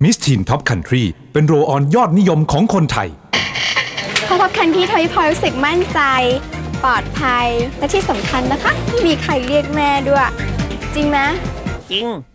มิสทีนท็อปคันทรีเป็นโรลออนยอดนิยมของคนไทยเพราะท็อปคันทรีทำให้พลอยรู้สึกมั่นใจปลอดภัยและที่สำคัญนะคะไม่มีใครเรียกแม่ด้วยจริงไหมจริง